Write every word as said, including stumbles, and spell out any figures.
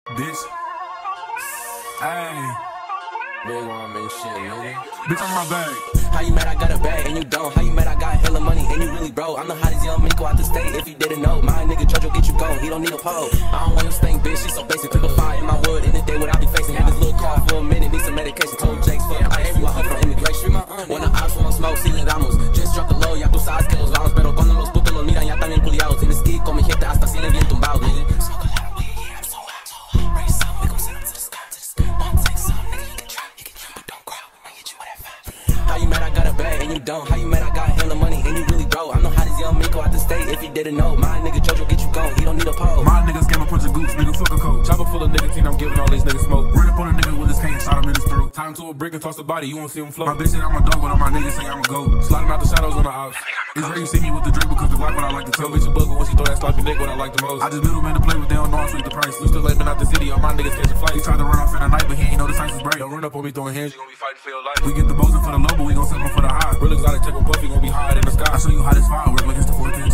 bitch. Hey. Big one, man, shit, nigga. Bitch, on my bag. How you mad I got a bag and you don't? How you mad I got hella money and you really broke? I'm the hottest young Miko out the state if you didn't know. My nigga Jojo get you going, he don't need a pole. I don't want you stink, bitch, she so basic. People fire in my wood in the day what I be facing. Had this little car for a minute, need some medication. Told Jake's fuck, I ain't my hoe from immigration. When the ops won't smoke, si le damos. Just struck the low, ya tú sabes que los vamos. Pero cuando los putos los miran ya están bien culiados. En ski con mi gente hasta si le bien tumbado, nigga. How you mad I got a bag and you don't? How you mad I got hella money and you really broke? I'm the hottest young Miko out the state if you didn't know. My nigga Jojo get you going, he don't need a pole. My niggas came a punch a goose, nigga fuck a coat. Chopper full of nicotine, I'm giving all these niggas smoke. Run up on a nigga with his cane, shot him in his throat. Time to a brick and toss the body, you won't see him float. My bitch said I'm a dog, but all my niggas say I'm a goat. Sliding out the shadows on the ops. It's rare you see me with the drink because the Glock what I like to tell. Bitch a bugger when she throw that sloppy dick what I like the most. I just middleman to play with, they don't know I sweet the price. Used to let men out the city, all my niggas catch a flight. He tried to run off in the night, but he ain't know the signs was bright. Don't run up on me throwing hands, you gon' be fighting for your life. We get the bows for the low, but we gon' sell them for the high. Real exotic, take a puff, you gon' be higher in the sky. I show you how this firework like it's the fourteenth.